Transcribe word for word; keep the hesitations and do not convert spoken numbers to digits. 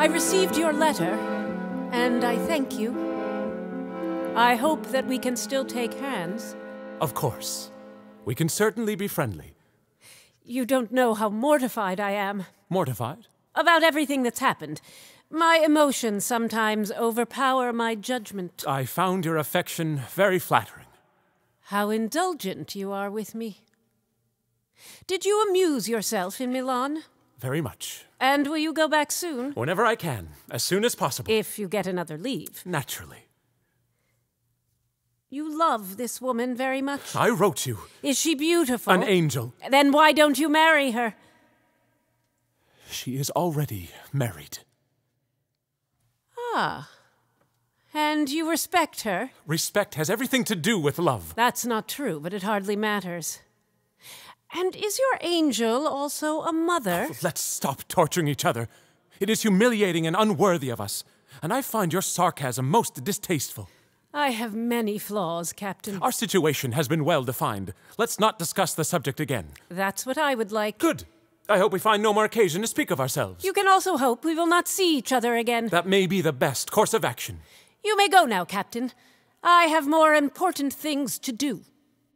I received your letter, and I thank you. I hope that we can still take hands. Of course. We can certainly be friendly. You don't know how mortified I am. Mortified? About everything that's happened. My emotions sometimes overpower my judgment. I found your affection very flattering. How indulgent you are with me. Did you amuse yourself in Milan? Very much. And will you go back soon? Whenever I can, as soon as possible. If you get another leave. Naturally. You love this woman very much? I wrote you. Is she beautiful? An angel. Then why don't you marry her? She is already married. Ah. And you respect her? Respect has everything to do with love. That's not true, but it hardly matters. And is your angel also a mother? Oh, let's stop torturing each other. It is humiliating and unworthy of us. And I find your sarcasm most distasteful. I have many flaws, Captain. Our situation has been well defined. Let's not discuss the subject again. That's what I would like. Good. I hope we find no more occasion to speak of ourselves. You can also hope we will not see each other again. That may be the best course of action. You may go now, Captain. I have more important things to do.